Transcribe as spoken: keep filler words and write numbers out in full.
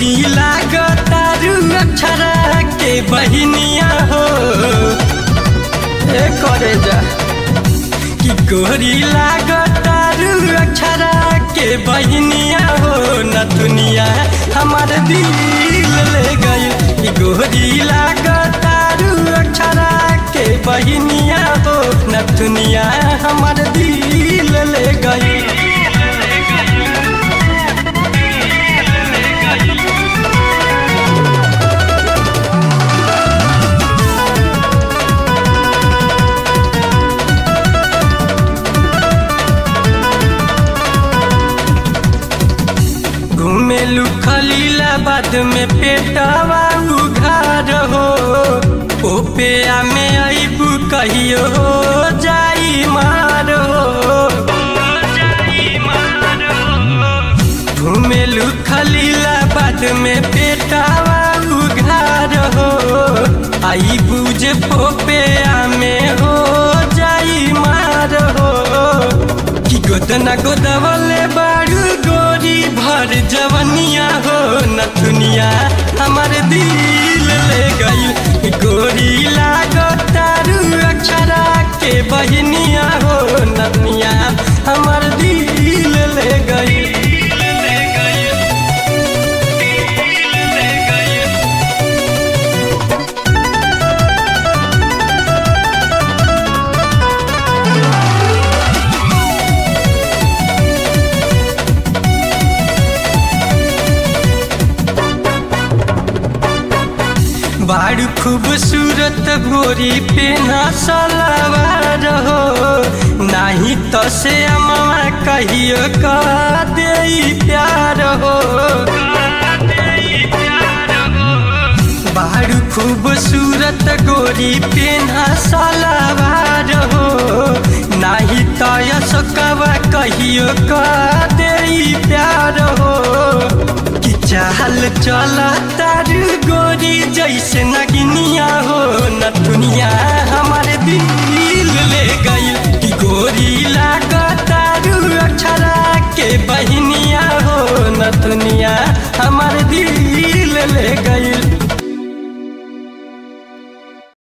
गोरी लागतारू अक्षरा के बहिनिया हो ए करे जा कि गोरी लागतारू अक्षरा के बहिनिया हो न दुनिया हमार दिल ले गई कि गोरी लागतारू अक्षरा के बहिनिया हो न दुनिया हमार दिल ले गई। घूमेलू खलीलाबाद में पेटवा उघार हो ओपेया में अबू कहियो हो जाई मार हो। घूमेलू खलीलाबाद में पेटवा उघार हो आई बुझ पोपेया में हो जाई मार हो कि गोदना गोदवले बारू गोरी भर जवनिया हो न दुनिया हमार दिल ले गई गोरी लागतारू अक्षरा के बहिनिया हो न दुनिया हमार दिल ले गई। बारू खूबसूरत गोरी पेना सलवार हो नहीं तो से अम्मा कहियो का दे प्यार हो। बारू खूबसूरत गोरी पेना सलवार हो नहीं तो यसकवा कहियो का दे प्यार हो कि चाल चला तारू गोरी जैसे नगिनिया हो न दुनिया